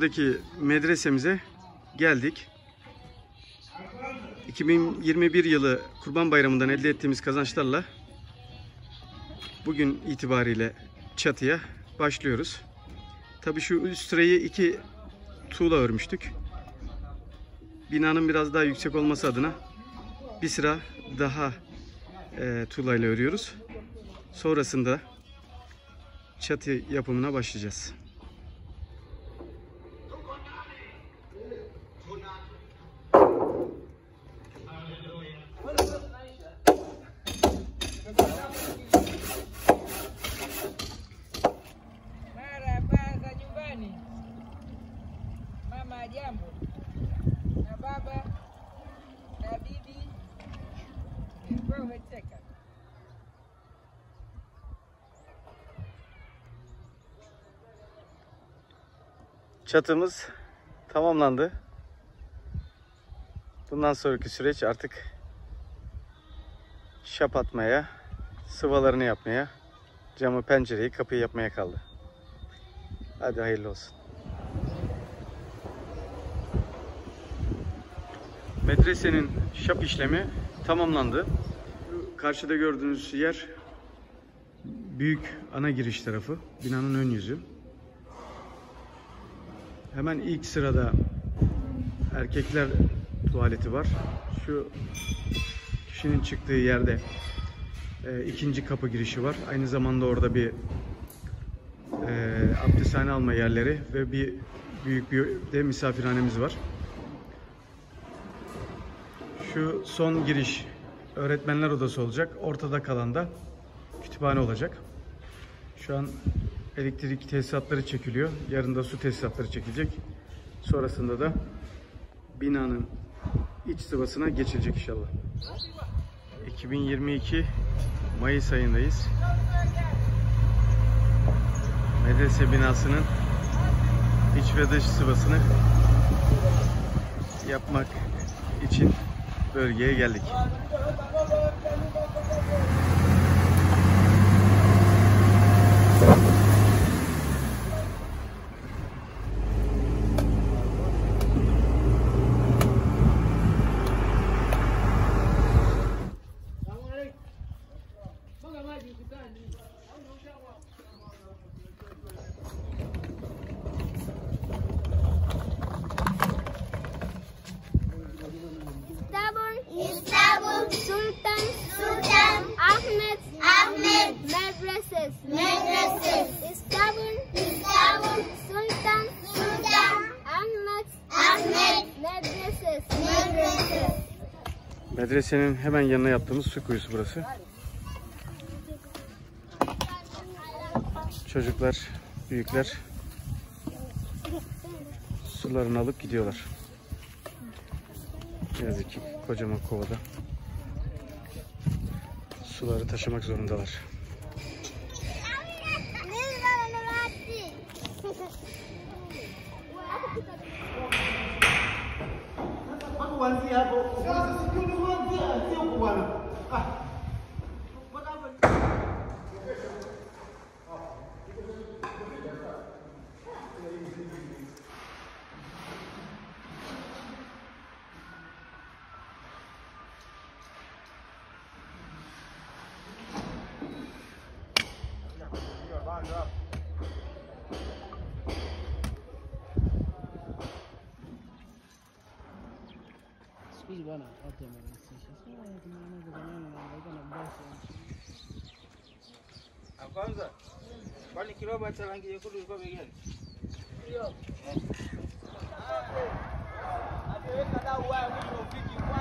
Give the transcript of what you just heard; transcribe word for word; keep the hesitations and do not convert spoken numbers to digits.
buradaki medresemize geldik. iki bin yirmi bir yılı Kurban Bayramı'ndan elde ettiğimiz kazançlarla bugün itibariyle çatıya başlıyoruz. Tabii şu üst sırayı iki tuğla örmüştük. Binanın biraz daha yüksek olması adına bir sıra daha e, tuğlayla örüyoruz. Sonrasında çatı yapımına başlayacağız. Çatımız tamamlandı. Bundan sonraki süreç artık şap atmaya, sıvalarını yapmaya, camı, pencereyi, kapıyı yapmaya kaldı. Hadi hayırlı olsun. Medresenin şap işlemi tamamlandı. Karşıda gördüğünüz yer büyük ana giriş tarafı, binanın ön yüzü. Hemen ilk sırada erkekler tuvaleti var. Şu kişinin çıktığı yerde e, ikinci kapı girişi var. Aynı zamanda orada bir e, abdesthane alma yerleri ve bir büyük bir de misafirhanemiz var. Şu son giriş öğretmenler odası olacak. Ortada kalan da kütüphane olacak. Şu an elektrik tesisatları çekiliyor. Yarın da su tesisatları çekilecek. Sonrasında da binanın iç sıvasına geçilecek inşallah. iki bin yirmi iki Mayıs ayındayız. Medrese binasının iç ve dış sıvasını yapmak için bölgeye geldik. İstanbul, Sultan, Sultan, Ahmet, Ahmet, Medreses, Medreses, İstanbul, İstanbul, Sultan, Sultan, Ahmet, Ahmet, Medreses, Medreses. Medresenin hemen yanına yaptığımız su kuyusu burası. Çocuklar, büyükler sularını alıp gidiyorlar. Ne yazık ki kocaman kovada suları taşımak zorundalar. Kwanza kwani kiroba cha rangi nyekundu ilikuwa bei gani? Hiyo. Ameweka dau wao mwisho ufiki kwa